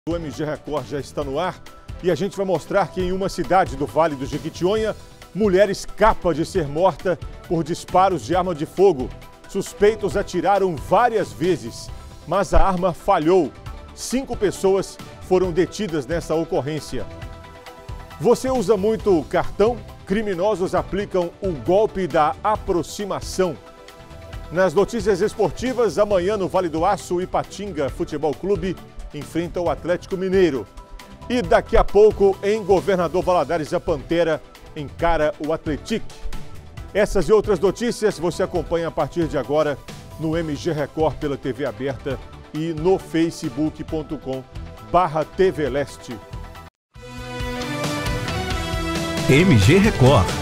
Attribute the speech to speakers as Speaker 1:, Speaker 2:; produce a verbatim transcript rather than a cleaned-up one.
Speaker 1: O M G Record já está no ar e a gente vai mostrar que em uma cidade do Vale do Jequitinhonha, mulher escapa de ser morta por disparos de arma de fogo. Suspeitos atiraram várias vezes, mas a arma falhou. Cinco pessoas foram detidas nessa ocorrência. Você usa muito cartão? Criminosos aplicam o golpe da aproximação. Nas notícias esportivas, amanhã no Vale do Aço, o Ipatinga Futebol Clube enfrenta o Atlético Mineiro. E daqui a pouco, em Governador Valadares, a Pantera encara o Atlético. Essas e outras notícias você acompanha a partir de agora no M G Record pela T V aberta e no facebook ponto com barra T V Leste.
Speaker 2: M G Record.